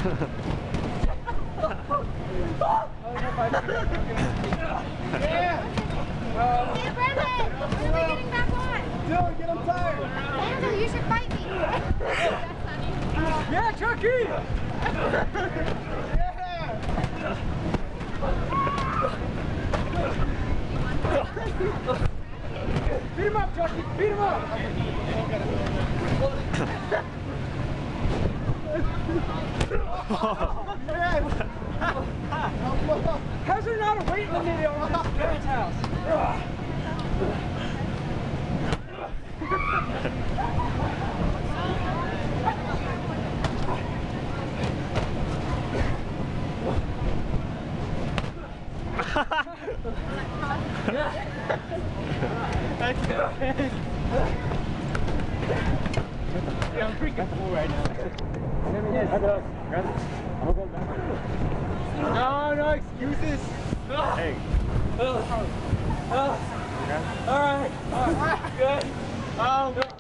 Hey, Brendan! When are we getting back on? Dylan, get him tired! Andrew, you should fight me! Yeah, Chucky! Beat him up, Chucky! Beat him up! How's there not a weight limit on this parents' house? Yeah, I'm freaking full right now. No excuses. Hey. All right. Good.